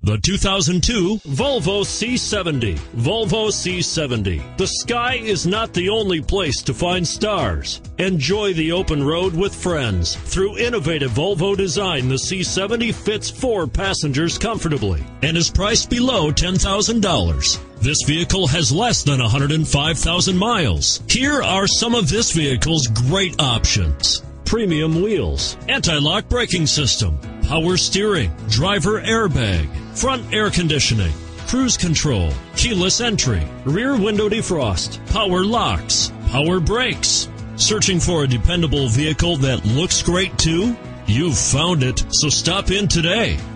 The 2002 Volvo C70. Volvo C70. The sky is not the only place to find stars. Enjoy the open road with friends. Through innovative Volvo design, the C70 fits 4 passengers comfortably and is priced below $10,000. This vehicle has less than 105,000 miles. Here are some of this vehicle's great options: premium wheels, anti-lock braking system, power steering, driver airbag, front air conditioning, cruise control, keyless entry, rear window defrost, power locks, power brakes. Searching for a dependable vehicle that looks great too? You've found it, so stop in today.